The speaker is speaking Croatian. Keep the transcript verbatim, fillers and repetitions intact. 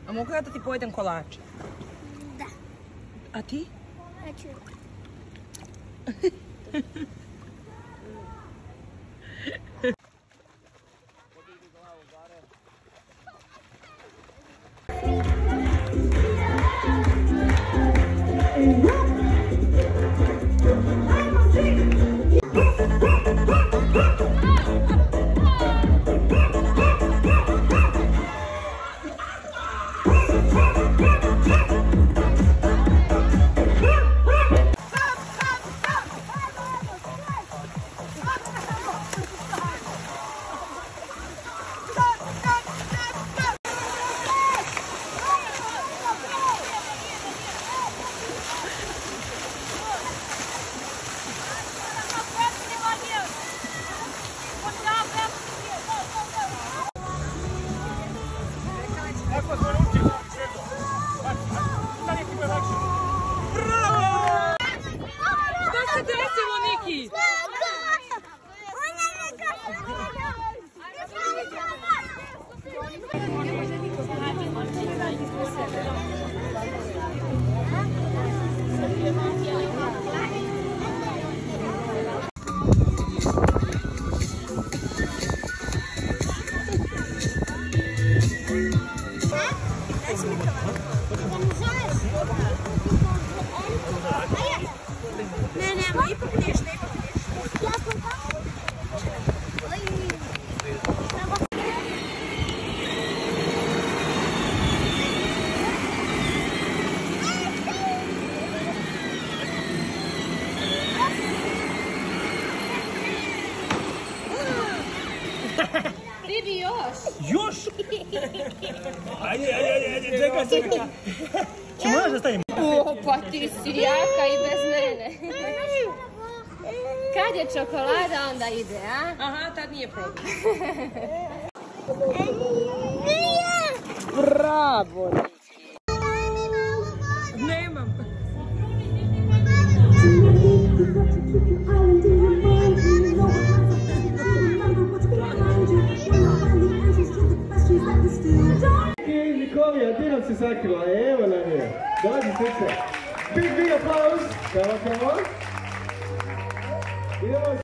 A mogu ja da ti pojedem kolače? Da. A ti? Neću. Vidi još! Još? Ajde, ajde, ajde, čekaj, čekaj. Čemo još da stavim? O, pa ti si jaka i bez mene. Kad je čokolada, onda ide, a? Aha, tad nije problem. Bravo! Nemam. Nikolija, ti nam si sakrila, evo nam je. Dođi slice. Big, big applause. Come on, come on. Idemo